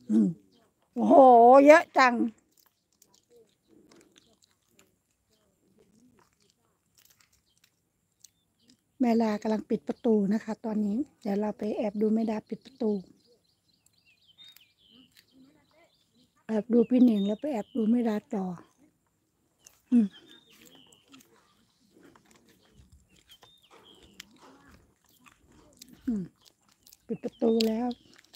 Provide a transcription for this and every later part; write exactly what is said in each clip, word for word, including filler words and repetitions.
อืมโอ้โหเยอะจังแม่ดากำลังปิดประตูนะคะ ตอนนี้เดี๋ยวเราไปแอบดูแม่ดาปิดประตูแอบดูพี่หนิงแล้วไปแอบดูแม่ดาต่ออืมอืมปิดประตูแล้ว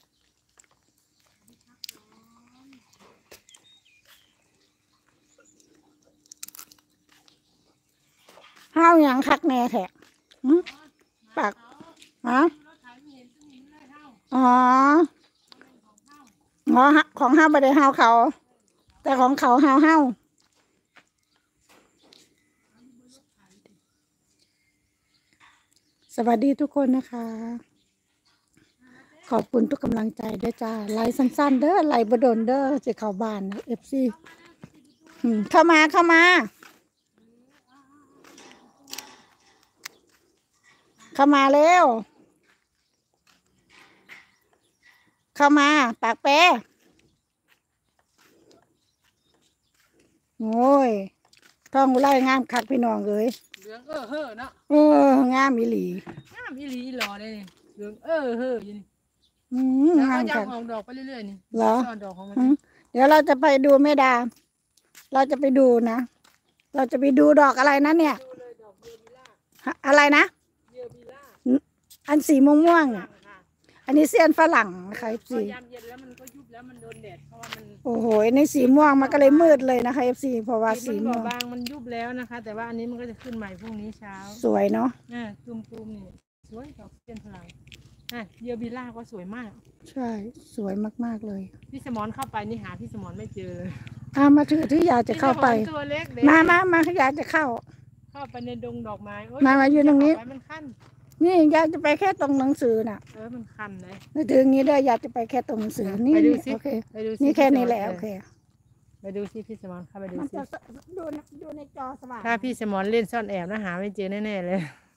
ห้าวอย่างคักแน่แท้หืมปากฮะอ๋ออ๋อของห้าวไม่ได้ห้าวเขา แต่ของเขาห้าวห้าวสวัสดีทุกคนนะคะ ขอบคุณทุกกำลังใจด้วยจ้าไลฟ์สั้นๆเด้อไลฟ์บดนเด้อจะเข้าบ้านเอฟซีเข้ามาเข้ามา เข้ามาเร็ว เข้ามาปากแปรโอ้ยท้องไล่งามคักพี่น้องเอ้ยเหลืองเออเฮ้อเนาะเอองามอีหลีงามอีหลีหล่อเลยนี่เหลืองเออเฮ้ออยู่นี่อืมแล้วงามก็ยัคังกออกดอกไปเรื่อยๆนี่เหรอซ่อนดอกของมันอืมเดี๋ยวเราจะไปดูแม่ดา เราจะไปดูนะ เราจะไปดูดอกอะไรนะเนี่ยดูเลยดอกเยบิล่าฮะอะไรนะเยบิล่าอันสีม่วงๆฝรั่อ่ะงค่ะอันนี้เสี้ยนฝรั่งนะคะพเอฟอซียามเย็นแล้วมันก็ยุบแล้วมันโดนแดดเพราะว่ามันโอ้โหในสีม่วงมันก็เลยมืดเลยนะคะ เอฟ ซี เพราะว่าสีสีมันบม่อวงบางมันยุบแล้วนะคะ แต่ว่าอันนี้มันก็จะขึ้นใหม่พรุ่งนี้เช้าสวยเนาะอ่าตุ่มๆนี่สวยดอกเทียนพลังอ่ะเยบิล่าก็สวยมากใช่สวยมากๆเลยพี่สมรเข้าไปนี่หาพี่สมรไม่เจอเลยอ่ามาถือที่อยากจะเข้าไปพี่สมรตัวเล็กเด็กมามามาอยากจะเข้าเข้าไปในดงดอกไม้โมามาอยู่ตรงนี้จะเข้าไปมันคันนี่อยากจะไปแค่ตรงหนังสือน่ะเออมันคันเลยนึกถึงอย่างนี้ด้วยอยากจะไปแค่ตรงหนังสือนี่ไปดูสิโอเคไปดูสินี่แค่นี้พี่สมรแหละโอเคไปดูสิพี่สมรเข้าไปดูมันสิจะดูในดูในจอสว่างถ้าพี่สมรเล่นซ่อนแอบนะหาไม่เจอแน่ๆเลย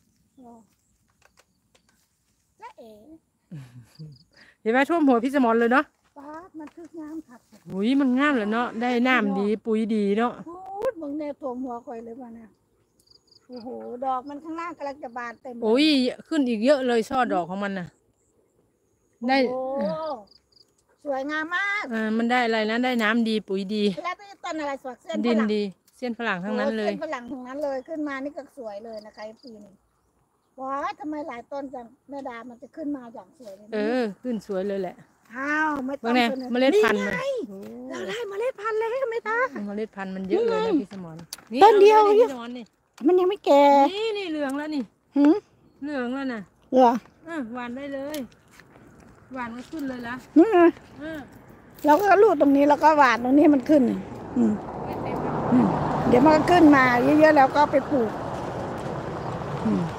และเอ๋เห็นไหมท่วมหัวพี่สมรเลยเนาะป้าดมันคืองามคักอุ้ยมันงามเลยเนาะได้น้ำดีปุ๋ยดีเนาะพูดมึงเนี่ยตัวหัวคอยเลยป่ะนะโอ้โหดอกมันข้างล่างกำลังจะบานเต็มเลโอ้ยขึ้นอีกเยอะเลยช่อดอกของมันน่ะได้โอ้โหสวยงามมากเออมันได้อะไรนะได้น้ำดีปุ๋ยดีแล้วนี่ต้นอะไรสวกเส้นดินฝรั่งดีเส้นฝรั่งทั้งนั้นเลยโอ้ส้นฝรั่งทั้งนั้นเลยขึ้นมานี่ก็สวยเลยนะคะปีนี้ว้าทำไมหลายต้นจังแม่ดามันจะขึ้นมาอย่างสวยเลยนะเออขึ้นสวยเลยแหละอ้าวไม่ต้ว่าองไงสนอเมล็ดพันธุ์ไงมันเราได้เมล็ดพันธุ์แล้วแม่ดาเมล็ดพันธุ์มันเยอะเลยนะนี่ไงพี่สมรต้นเดียวอาไพี่สมรนี่มันยังไม่แก่นี่นี่เหลืองแล้วนี่หืมเหลืองแล้วน่ะเหรอเออหวานได้เลยหวานก็ขึ้นเลยละนี่ไงเออเราก็ลูดตรงนี้แล้วก็หวานตรงนี้ให้มันขึ้นอืมไม่เต็มแล้วอืมเดี๋ยวมันก็ขึ้นมาเยอะๆแล้วก็ไปปลูกอืม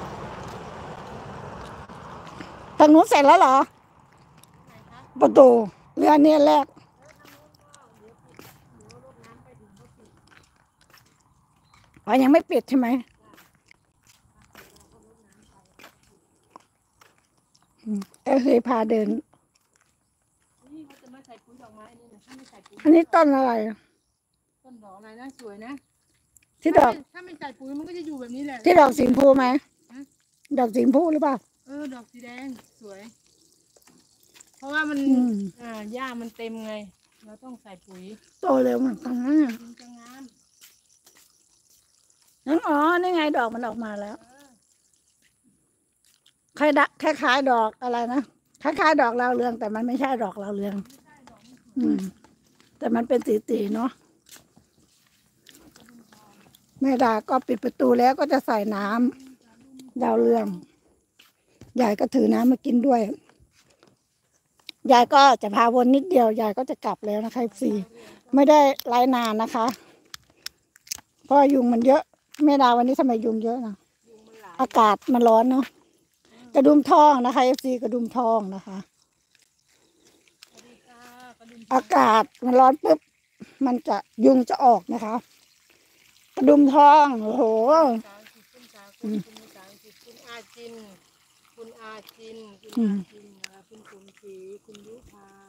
ทางนู้นเสร็จแล้วเหรอ ประตูเรือเนี่ยแรกอ๋อยังไม่ปิดใช่ไหมอืมเออเคยพาเดินนี่เขาจะมาใส่ปุ๋ยดอกไม้นี่นะถ้าไม่ใส่ปุ๋ยอันนี้ต้นอะไรต้นดอกอะไรนะสวยนะที่ดอกถ้าไม่ใส่ปุ๋ยมันก็จะอยู่แบบนี้แหละที่ดอกสีชมพูไหมดอกสีชมพูหรือเปล่าเออดอกสีแดงสวย เพราะว่ามันอืมอ่าหญ้ามันเต็มไง เราต้องใส่ปุ๋ยโตเร็วเหมือนกันนะเนี่ยมันจะงามนั่นอ๋อนี่ไงดอกมันออกมาแล้วคล้ายดะคล้ายๆดอกอะไรนะคล้ายๆดอกดาวเรืองแต่มันไม่ใช่ดอกดาวเรือง อืม แต่มันเป็นสีๆเนาะแม่ดาก็ปิดประตูแล้วก็จะใส่น้ำดาวเรืองยายก็ถือน้ำมากินด้วยยายก็จะพาวนนิดเดียวยายก็จะกลับแล้วนะคะสีไม่ได้ไล่นานนะคะ เพราะยุงมันเยอะแม่ดาวันนี้ทำไมยุงเยอะนะอากาศมันร้อนเนาะกระดุมทองนะคะเอฟซีกระดุมทองนะคะ อากาศมันร้อนปุ๊บมันจะยุงจะออกนะคะ กระดุมทองโอ้โหคุณสาวคุณคุณสาวคุณอาจิน คุณอาจิน คุณอาจินนะคะคุณสมศรีคุณยุพา